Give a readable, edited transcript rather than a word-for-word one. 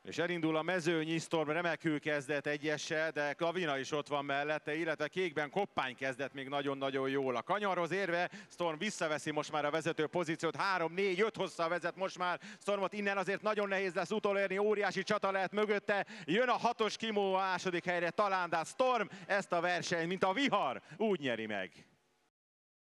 És elindul a mezőnyi, Storm remekül kezdett egyessel, de Klavina is ott van mellette, illetve kékben Koppány kezdett még nagyon-nagyon jól. A kanyarhoz érve Storm visszaveszi most már a vezető pozíciót, 3-4-5 hosszal vezet most már Stormot, innen azért nagyon nehéz lesz utolérni, óriási csata lehet mögötte, jön a 6-os Kimó a második helyre talán, de Storm ezt a versenyt, mint a vihar, úgy nyeri meg.